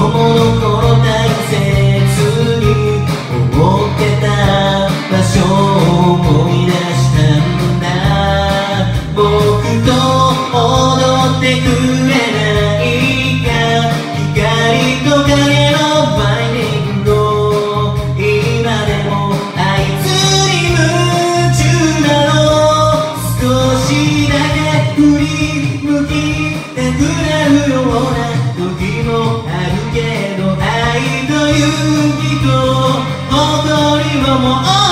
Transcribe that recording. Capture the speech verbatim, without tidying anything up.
供の頃大切に思ってた場所を思い出したんだ。僕と踊ってくれないか、光と影のバインディング。今でもあいつに夢中なの。少しだけ振り向きたくなるような時もあるけど、愛と勇気と誇りをも